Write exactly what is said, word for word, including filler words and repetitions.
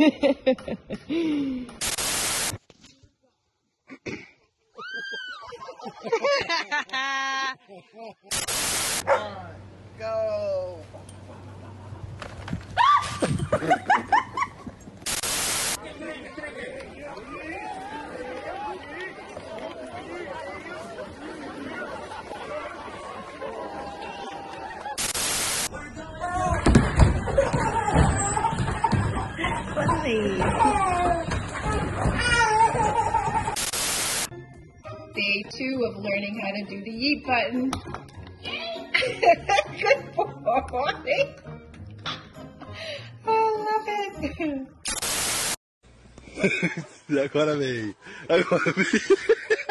Go. Day two of learning how to do the yeet button. Good boy. I love it. Agora vem. Agora vem.